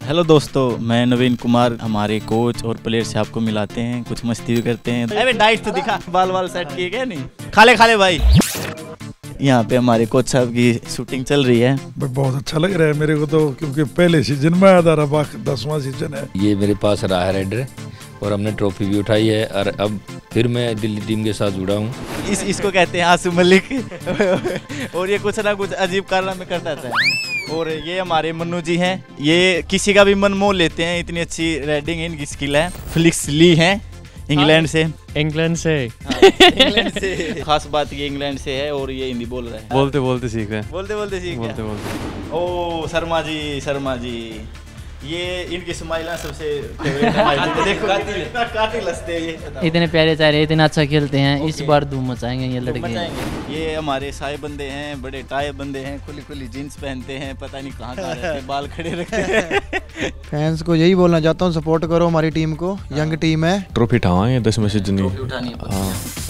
Hello दोस्तों, मैं नवीन कुमार हमारे कोच और प्लेयर से आपको मिलाते हैं, कुछ मस्ती भी करते हैं। अरे डाइट तो दिखा, बाल सेट किए गए नहीं, खाले भाई। यहाँ पे हमारे कोच साहब की शूटिंग चल रही है। बहुत अच्छा लग रहा है मेरे को तो, क्योंकि पहले सीजन में आया था, 10वां सीजन है ये मेरे पास रहा है रेडर, और हमने ट्रॉफी भी उठाई है, और अब फिर मैं दिल्ली टीम के साथ जुड़ा हूँ। इसको कहते हैं आसू मलिक और ये कुछ ना कुछ अजीब कारनामे करता रहता है। और ये हमारे मन्नू जी हैं, ये किसी का भी मन मोह लेते हैं, इतनी अच्छी राइडिंग इनकी स्किल है। फ्लिक्स ली है इंग्लैंड से। इंग्लैंड से इंग्लैंड से खास बात ये इंग्लैंड से है, और ये हिंदी बोल रहा है। बोलते सीख रहे हैं। बोलते सीख गया। ओ शर्मा जी, ये इनकी स्माइल सबसे फेवरेट है। देखो कातिल हंसते हैं ये। इतने प्यारे चारे, इतना अच्छा खेलते हैं। इस बार धूम मचाएंगे ये लड़के। ये हमारे साए बंदे हैं, बड़े टाए बंदे हैं, खुली जीन्स पहनते हैं, पता नहीं कहाँ रहते हैं, बाल खड़े रखते हैं। फैंस को यही बोलना चाहता हूँ, सपोर्ट करो हमारी टीम को, यंग टीम है। ट्रॉफी उठावाएंगे 10 में से जितनी। उठानी है।